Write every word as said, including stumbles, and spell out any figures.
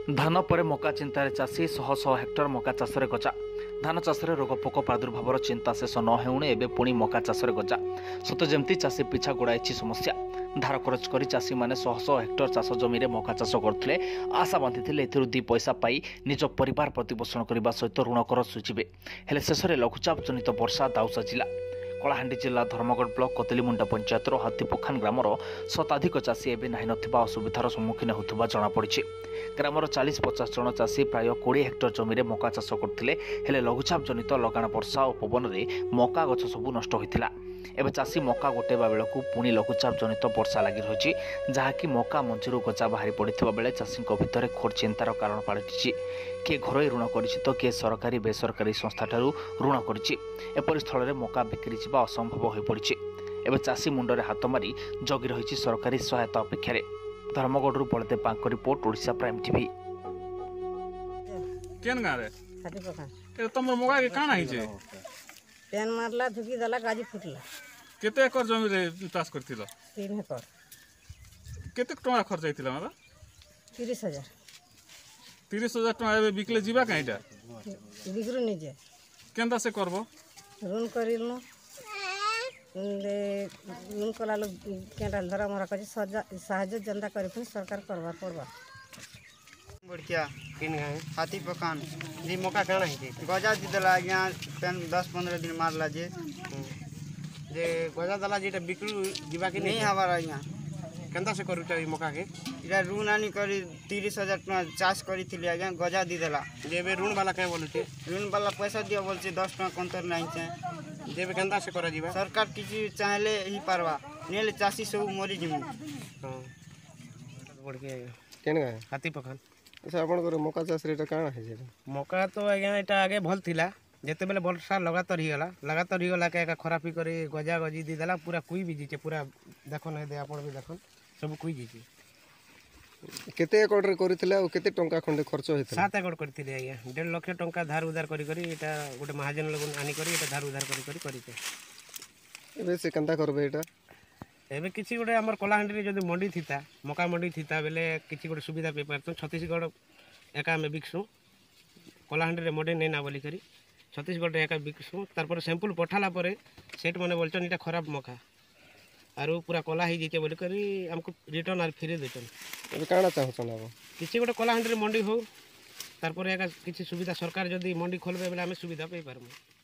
धान पर मका चिंतार चाषी शह शह हेक्टर मका चाष गजा। धान चाष रोगपोक प्रादुर्भाव चिंता शेष न होने एवं पुणी मका चाष गजा। सत जमती चाषी पिछा गोड़ाई समस्या। धार खरच कर चाषी मैंने शह शह हेक्टर चाष जमी में मका चाष करते आशा बांधि दी पैसा पाई निज परिवार प्रतिपोषण करने सहित ऋण कर सुझे हेले शेष में लघुचाप जनित वर्षा दाउ साजिला। कलाहांडी जिला धर्मगढ़ ब्लॉक कतलीमुंडा पंचायतर हाथीपोखान ग्रामर शताधिक चाषी एवं ना नथिबा असुविधार सम्मुखीन होता जमापड़ी। ग्रामर चालीस पचास जन चाषी प्राय कोड़े हेक्टर जमी में मका चाष करते हेले लघुचाप जनित लगाण वर्षा और पवन में मका गछ सबू नष्ट होता। एवं चाषी मका गोटेवा बेलू पुणी लघुचाप जनित वर्षा लगी रही जहाँकि मका मंजीरू गजा बाहरी पड़ता बेले चाषी भितर घोर चिंतार कारण पलटि। किए घरोई ऋण कर तो किए सरकारी बेसरकारी संस्था ऋण कर स्थल में मका बिक्री जावा असंभव हो पड़ी। एवं चाषी मुंडरे हाथ मारी जगी रही सरकारी सहायता अपेक्षा। Dharamgarh Baldev Pank report Odisha prime TV. केन गाँव रे हाथीपोखान ए तमर मगा के काना हिचे पेन मारला धुकी दला गाजी फुटला। केते एकर जमी रे चाष करथिलो? तीन एकड़। केते टका खर्च आइथिला मारा? तीस हजार। तीस हजार टका एबे बिकले जीवा काईटा बिक्रू निजे केनता से करबो? ऋण करिलनु ऋण कला लोग केंटा धरा मरा कछि साहाय्य जनता करि सरकार करवा पड़वा। बढ़िया किन गए हाथीपोखान जी मौका काना है गजा दी दला आज्ञा पेन दस पंद्रह दिन मारला जे जे गजा दला जेटा बिक्रू जीवा के नहीं हमारा यहाँ केंदा से करू चाही मौका के इरा ऋण आनी करी तीस हजार टका चाष करी थी आज्ञा गजा दी दला जेबे ऋण वाला के बोलते ऋण वाला पैसा दिया बोलছে दस टका कंतर नहीं छे जेबे केंदा से करा जीवा सरकार किसी चाहले ही पारवा नेले चाषी सब मरी जिमु। हां बढ़ के केन गए हाथीपोखान। अच्छा आपण को मका चाष रेट काना है जे मौका तो आज्ञा एटा आगे भल थिला जेते बेले वर्षा लगातार ही गला लगातार ही गला के का खराबी करे गजा गजी दी देला पूरा कुई भी जीचे पूरा देखो नहीं दे आपण भी देखन सब कुई जीचे। केते एकड़ रे करितले और केते टंका खंडे खर्च होइतले? सात एकड़ करथिले आज्ञा डेढ़ लाख टंका धार उधार करी करी एटा गोटे महाजन लोगन आनी करी एटा धार उधार करी करी करिते। एबे से कंता करबे एटा एबे किसी गोटे हमर कलाहांडी रे जदी मंडी थिता मका मंडी थिता बेले किसी गोटे सुविधा पे पारतो छत्तीसगढ़ एका में बिकसु कलाहांडी रे मंडी नै ना बोली करी छत्तीसगढ़ एका बिकसु तार पर सैंपल पठाला पर सेट माने बोलचन इटा खराब मका आरो पूरा कला ही जेते बोली करी हमको रिटर्न आर फ्री देतन। एबे काना चाहछन अब किसी गोटे कलाहांडी रे मंडी हो तार पर एका किसी सुविधा सरकार जदी मंडी खोलबे बेले हमें सुविधा पे पारमु।